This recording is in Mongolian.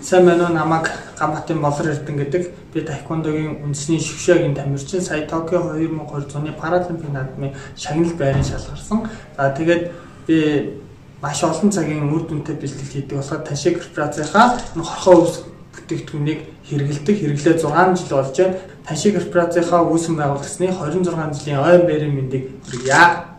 Сайн байна уу, намайг Ганбаатарын Болор Эрдэнэ гэдэг. Би таеквондогийн үндэсний шгшөөгийн тамирчин. Сая Токио 2020 оны Паралимпик наадмын шагналыг байрын шалгарсан. За тэгээд би маш олон цагийн үр дүнтэй бэлтгэл хийдэг болохоор Таши корпорацийнхаа хорхоо өвс бүтээгдэхүүнийг хэрэглээ 6 жил болж байна. Таши корпорацийнхаа үүсгэн байгуулагдсны 26 жилийн ойн байрын мэндийг хүргье.